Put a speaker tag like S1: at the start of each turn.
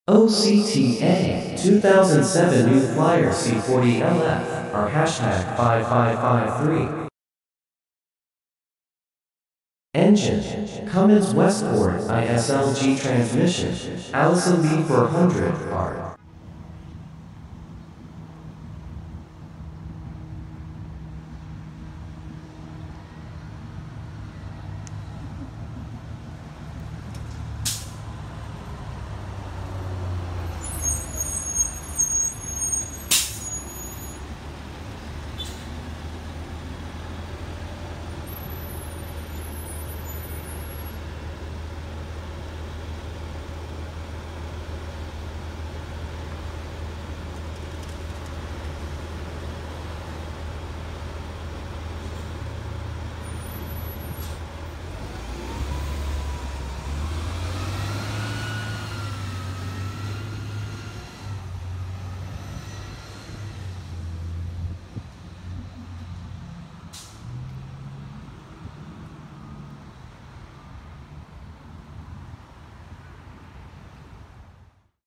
S1: OCTA 2007 New Flyer C40LF or hashtag 5553. Engine, Cummins Westport ISLG transmission, Allison B400 R.